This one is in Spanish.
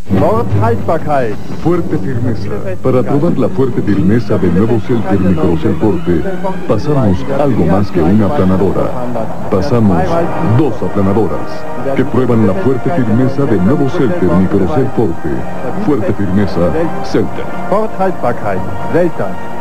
Forthaltbarkeit. Fuerte firmeza. Para probar la fuerte firmeza de nuevo Celter Microcel Forte, pasamos algo más que una aplanadora. Pasamos 2 aplanadoras que prueban la fuerte firmeza de nuevo Celter Microcel Forte. Fuerte firmeza, Celter. Forthaltbarkeit. Selter.